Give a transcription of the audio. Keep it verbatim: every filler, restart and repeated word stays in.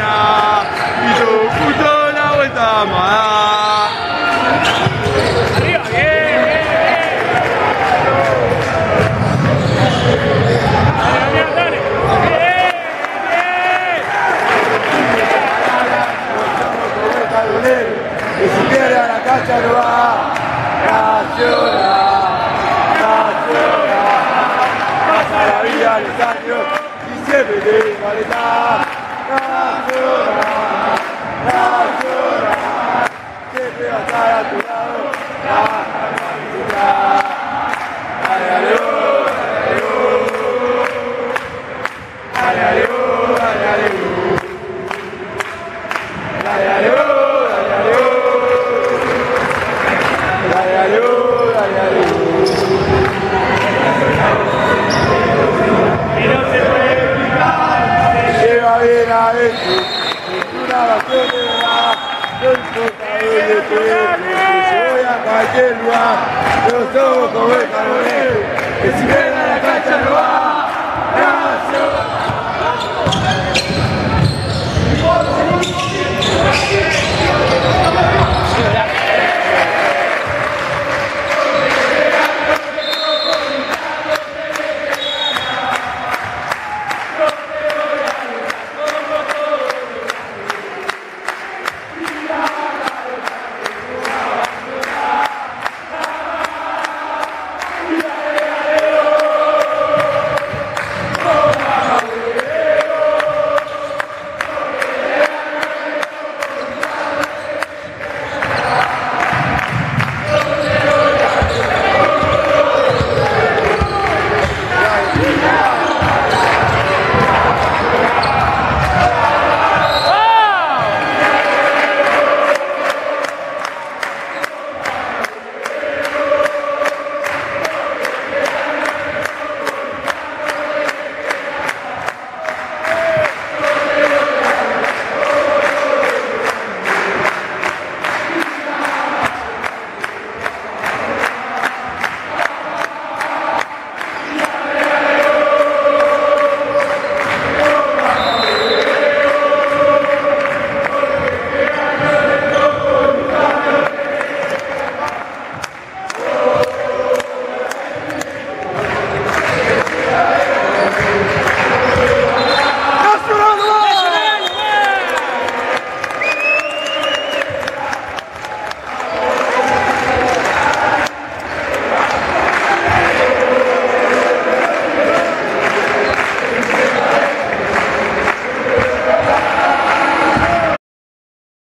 gana. Hizo justo la vuelta más. Arriba, bien, bien, bien. Dale, dale, bien. Y si pierde a la cancha no va. Nacional, Nacional. Pasa la vida los años y siempre te igualdad. Nacional, Nacional. Siempre va a estar a tu lado. Nacional. Dale, dale, dale, dale, dale, dale, dale, dale. Una base de verdad, no importa dónde estés, si voy a cualquier lugar, no somos como el carbonero, que si ven a la cancha no va, Nacional.